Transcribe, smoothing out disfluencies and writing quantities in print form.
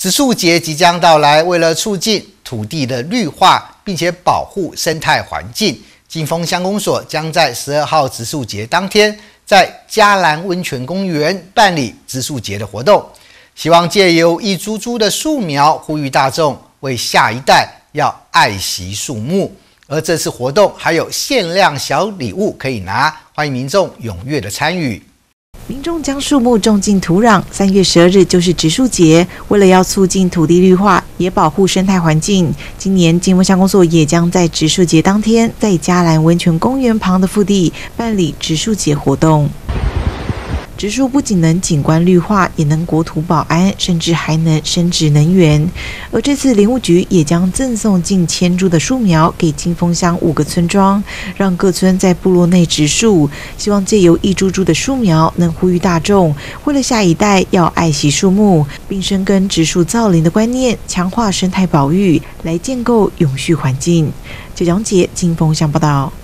植树节即将到来，为了促进土地的绿化，并且保护生态环境，金峰乡公所将在12号植树节当天，在嘉兰温泉公园办理植树节的活动，希望借由一株株的树苗，呼吁大众为下一代要爱惜树木。而这次活动还有限量小礼物可以拿，欢迎民众踊跃的参与。 民众将树木种进土壤，3月12日就是植树节。为了要促进土地绿化，也保护生态环境，今年金峰乡公所也将在植树节当天，在嘉兰温泉公园旁的腹地办理植树节活动。植树不仅能景观绿化，也能国土保安，甚至还能生质能源。而这次林务局也将赠送近1000株的树苗给金峰乡5个村庄，让各村在部落内植树，希望借由一株株的树苗，能呼吁大众为了下一代要爱惜树木，并深耕植树造林的观念，强化生态保育，来建构永续环境。九江节金峰乡报道。